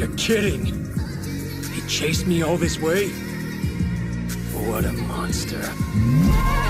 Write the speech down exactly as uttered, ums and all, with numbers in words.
You're kidding! He chased me all this way? What a monster.